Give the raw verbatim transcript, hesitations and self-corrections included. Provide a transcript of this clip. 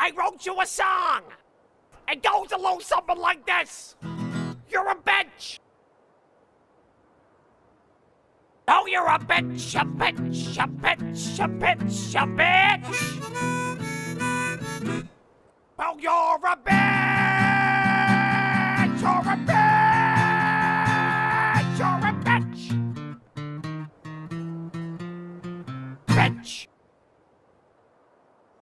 I wrote you a song. It goes a little something like this. You're a bitch. Oh, you're a bitch, a bitch, a bitch, a bitch, a bitch.